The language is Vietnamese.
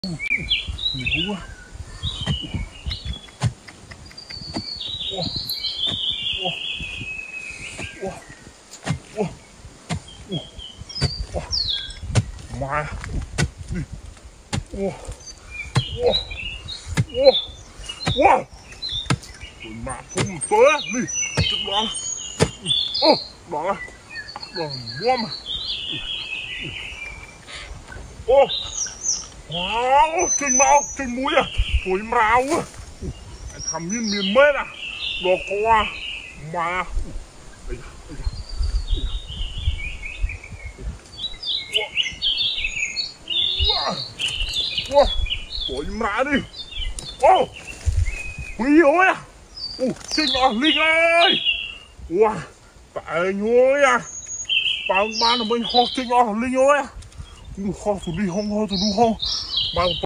Nhiều quá. Mà mà không tới đi chút đó đó đó mua mà trình mau trình mũi à tuổi màu thầm miên mết à đồ qua mà tuổi mã đi quý ơi à trình Linh ơi wow tại nhối à bao ban là mình ho trình Linh ơi à ho tụi đi không ho tụi đi không bao